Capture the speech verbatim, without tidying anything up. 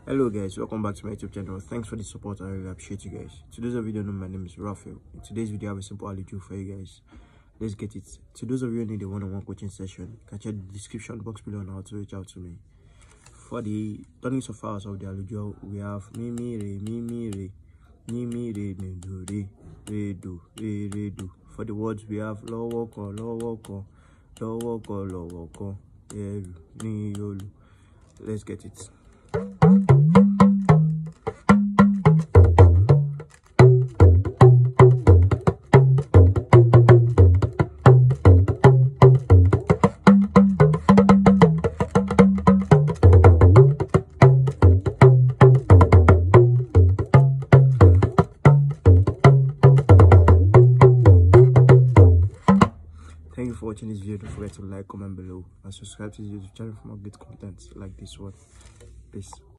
Hello guys, welcome back to my YouTube channel. Thanks for the support. I really appreciate you guys. To those of you who don't know, my name is Raphael. In today's video I have a simple Alujo for you guys. Let's get it. To those of you who need a one-on-one coaching session, you can check the description box below on how to reach out to me. For the tonic solfas of the Alujo, we have mi mi re mi mi re mi mi re mi do re re do re re do. For the words we have lo woko lo woko lo woko lo woko eru ni yolu. Let's get it. Thank you for watching this video. Don't forget to like, comment below, and subscribe to this YouTube channel for more good content like this one. Peace.